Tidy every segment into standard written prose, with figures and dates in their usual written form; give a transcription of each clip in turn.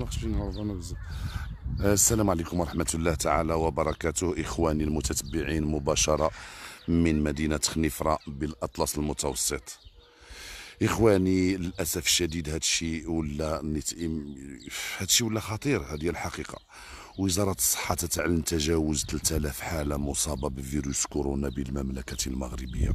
السلام عليكم ورحمة الله تعالى وبركاته. إخواني المتتبعين مباشرة من مدينة خنيفرة بالأطلس المتوسط. إخواني للأسف الشديد هادشي ولا خطير. هذه الحقيقة. وزارة الصحة تتعلن تجاوز 3000 حالة مصابة بفيروس كورونا بالمملكة المغربية.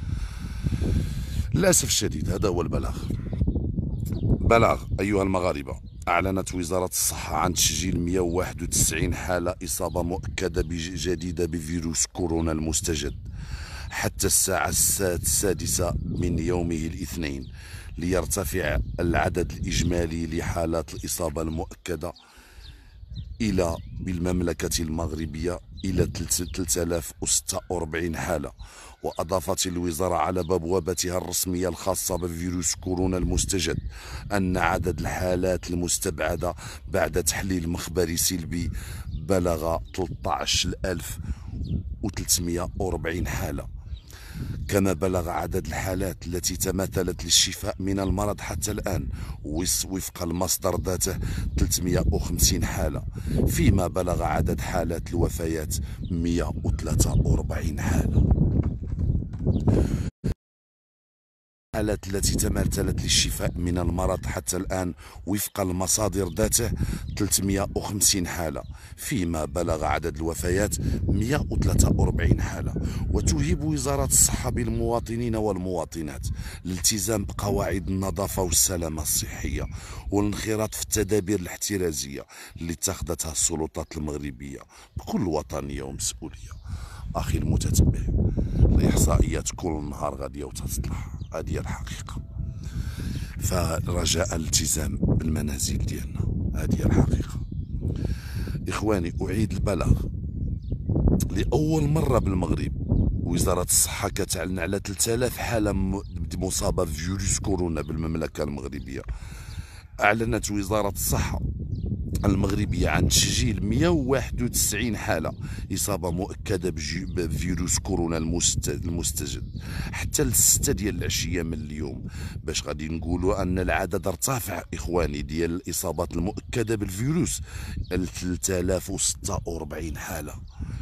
للأسف الشديد هذا هو البلاغ. بلاغ أيها المغاربة. أعلنت وزارة الصحة عن تسجيل 191 حالة إصابة مؤكدة جديدة بفيروس كورونا المستجد حتى الساعة 6 من يومه الاثنين، ليرتفع العدد الإجمالي لحالات الإصابة المؤكدة بالمملكة المغربية إلى 3046 حالة. وأضافت الوزارة على بوابتها الرسمية الخاصة بفيروس كورونا المستجد أن عدد الحالات المستبعدة بعد تحليل مخبري سلبي بلغ 13340 حالة. كما بلغ عدد الحالات التي تماثلت للشفاء من المرض حتى الآن وفق المصدر ذاته 350 حالة، فيما بلغ عدد حالات الوفيات 143 حالة. الحالات التي تماثلت للشفاء من المرض حتى الآن وفق المصادر ذاته 350 حالة، فيما بلغ عدد الوفيات 143 حالة. وتوهب وزارة الصحة بالمواطنين والمواطنات الالتزام بقواعد النظافة والسلامة الصحية والانخراط في التدابير الاحترازية اللي اتخذتها السلطات المغربية بكل وطنية ومسؤولية. أخي المتتبع، الإحصائيات كل نهار غادية وتطلع، هذه الحقيقة. فرجاء الالتزام بالمنازل ديالنا، هذه الحقيقة. إخواني، أعيد البلاغ. لأول مرة بالمغرب وزارة الصحة كتعلن على 3000 حالة مصابة بفيروس كورونا بالمملكة المغربية. أعلنت وزارة الصحة المغربية عن تسجيل 191 حالة إصابة مؤكدة بفيروس كورونا المستجد حتى ل6 ديال العشية من اليوم، باش غادي نقولوا أن العدد ارتفع إخواني ديال الإصابات المؤكدة بالفيروس ل 3046 حالة.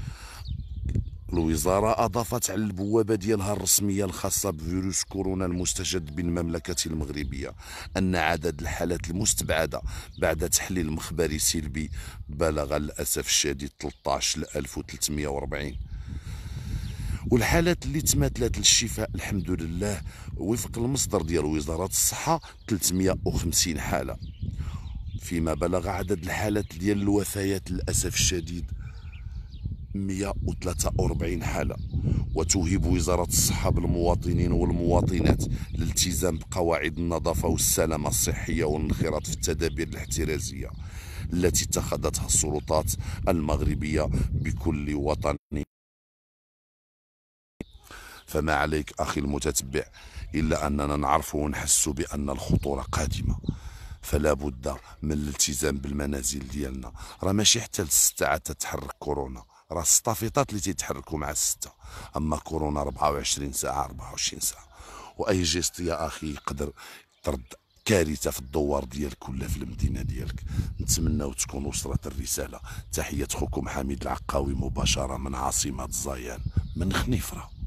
الوزارة أضافت على البوابة ديالها الرسمية الخاصة بفيروس كورونا المستجد بالمملكة المغربية أن عدد الحالات المستبعدة بعد تحليل مخبري سلبي بلغ للأسف الشديد 13340. والحالات اللي تماثلت للشفاء الحمد لله وفق المصدر ديال وزارة الصحة 350 حالة، فيما بلغ عدد الحالات ديال الوفيات للأسف الشديد 143 حالة. وتوهب وزارة الصحة بالمواطنين والمواطنات الالتزام بقواعد النظافة والسلامة الصحية والانخراط في التدابير الاحترازية التي اتخذتها السلطات المغربية بكل وطن. فما عليك أخي المتتبع إلا أننا نعرف ونحس بأن الخطورة قادمة، فلا بد من الالتزام بالمنازل ديالنا. راه ماشي حتى ل6 عاد تتحرك كورونا، راه الصطافيطات اللي تيتحركوا مع 6، اما كورونا 24 ساعه 24 ساعه. واي جيست يا اخي يقدر ترد كارثه في الدوار ديالك ولا في المدينه ديالك. نتمنى تكون وصلت الرساله. تحيه اخوكم حميد العقاوي مباشره من عاصمه الزيان من خنيفره.